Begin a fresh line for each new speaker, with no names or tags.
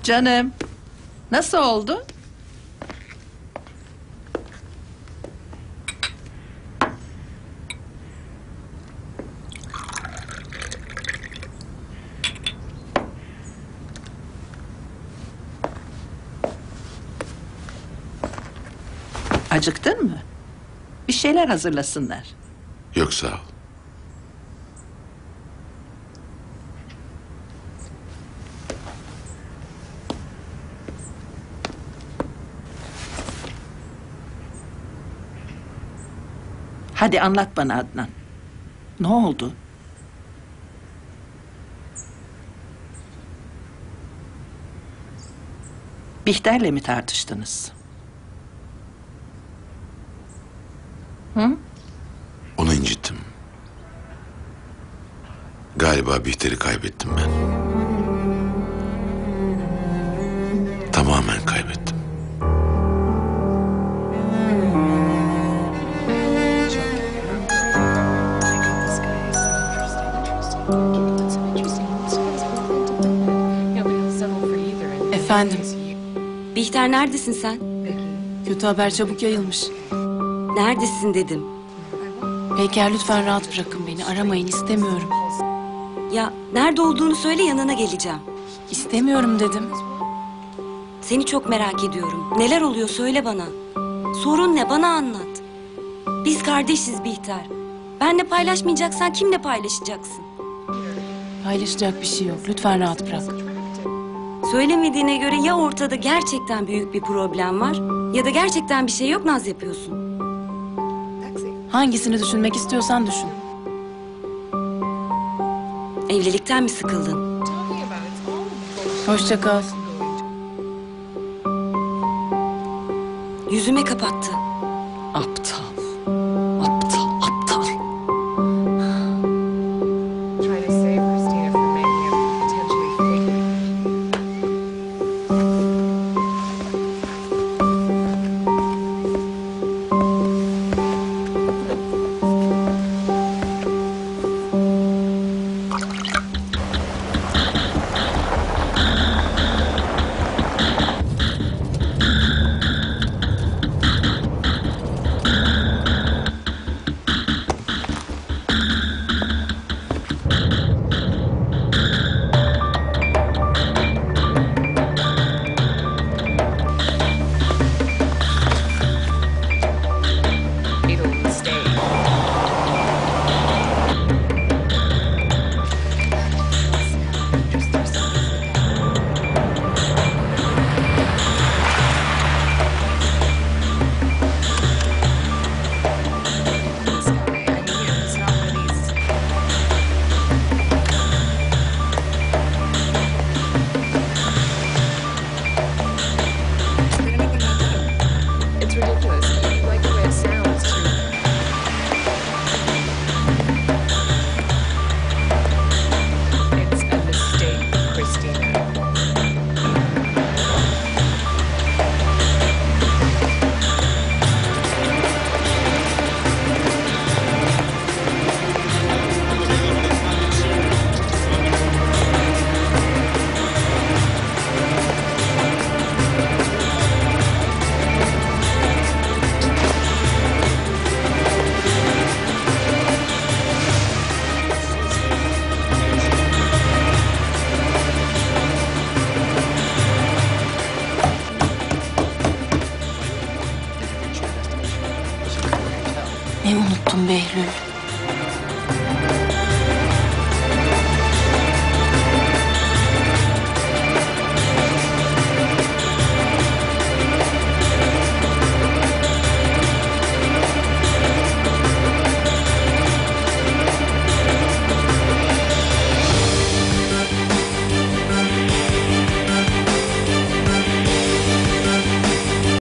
Canım, nasıl oldu? Acıktın mı? Bir şeyler hazırlasınlar.
Yok sağ ol.
Hadi anlat bana Adnan. Ne oldu? Bihter'le mi tartıştınız? Hı?
Onu incittim. Galiba Bihter'i kaybettim ben. Tamamen kaybettim.
Efendim,
Bihter neredesin sen?
kötü haber çabuk yayılmış.
Neredesin dedim.
Peyker lütfen rahat bırakın beni. Aramayın, istemiyorum.
Ya nerede olduğunu söyle, yanına geleceğim.
İstemiyorum dedim.
Seni çok merak ediyorum. Neler oluyor söyle bana. Sorun ne, bana anlat. Biz kardeşiz Bihter. Benle paylaşmayacaksan kimle paylaşacaksın?
Paylaşacak bir şey yok. Lütfen rahat bırak.
Söylemediğine göre ya ortada gerçekten büyük bir problem var ya da gerçekten bir şey yok, naz yapıyorsun.
Hangisini düşünmek istiyorsan düşün.
Evlilikten mi sıkıldın?
Hoşça kal.
Yüzüme kapattı. Aptal. Aptal, aptal.
Trying to save Christina from making a potentially fake. Fatal mistake. This guy, I mean, it's not one of these. It's ridiculous. You like the way it sounds too. It's a mistake, Christina.
Ne unuttum Behlül?